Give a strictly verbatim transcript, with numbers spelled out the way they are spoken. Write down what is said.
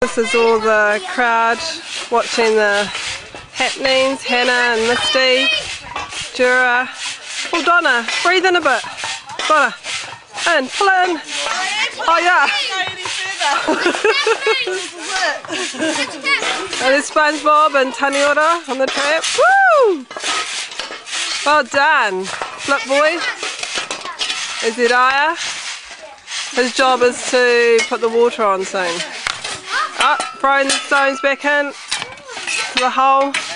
This is all the crowd watching the happenings. Hannah and Misty, Jura. Oh, Donna, breathe in a bit. Donna, in, pull it in. Oh yeah. And there's SpongeBob and Taniora on the trap. Woo! Well done, Flip Boy. Is it Aya? His job is to put the water on soon. Oh, throwing the stones back in to the hole.